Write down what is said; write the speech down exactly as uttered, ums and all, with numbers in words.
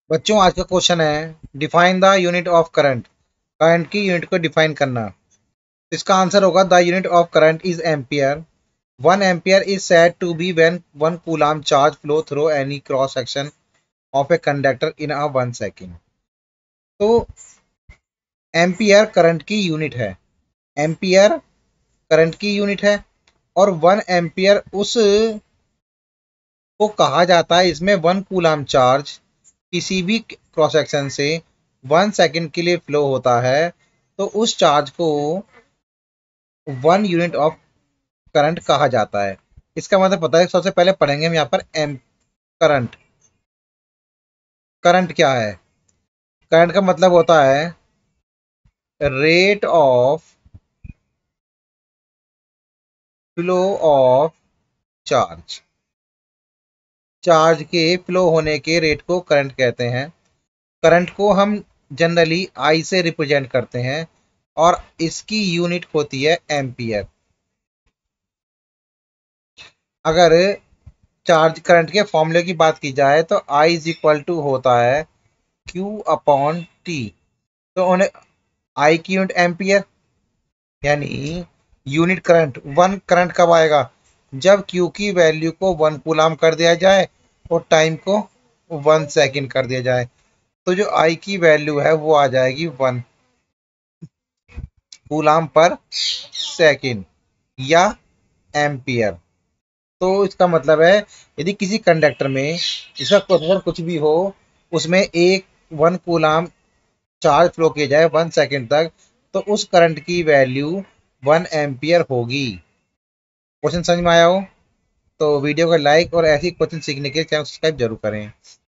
बच्चों आज का क्वेश्चन है define the unit of current. Current की यूनिट को डिफाइन करना। इसका आंसर होगा the unit of current is ampere. One ampere is said to be when one coulomb charge flow through any cross section of a conductor in a one second. तो ampere current की unit है। Ampere current की unit है और one ampere उस को कहा जाता है, इसमें वन कूलम चार्ज किसी भी क्रॉस सेक्शन से वन सेकेंड के लिए फ्लो होता है, तो उस चार्ज को वन यूनिट ऑफ करंट कहा जाता है। इसका मतलब पता है, सबसे पहले पढ़ेंगे हम यहाँ पर एम करंट। करंट क्या है? करंट का मतलब होता है rate of flow of charge. Charge के फ्लो होने के रेट को करंट कहते हैं। करंट को हम जनरली आई से रिप्रेजेंट करते हैं और इसकी यूनिट होती है एम्पियर। अगर चार्ज करंट के फॉर्मूले की बात की जाए तो आई इज इक्वल टू होता है क्यू अपॉन टी। तो उन्हें आई की यूनिट एम्पियर, यानी यूनिट करंट वन करंट कब आएगा? जब क्यू की वैल्यू को वन कूलाम कर दिया जाए और टाइम को वन सेकेंड कर दिया जाए, तो जो आई की वैल्यू है वो आ जाएगी वन कूलाम पर सेकेंड या एम्पियर। तो इसका मतलब है यदि किसी कंडक्टर में इसका अगर कुछ भी हो, उसमें एक वन कूलाम चार्ज फ्लो किया जाए वन सेकेंड तक, तो उस करंट की वैल्यू वन एम्पियर होगी। क्वेश्चन समझ में आया हो तो वीडियो को लाइक और ऐसी क्वेश्चन सीखने के लिए चैनल सब्सक्राइब जरूर करें।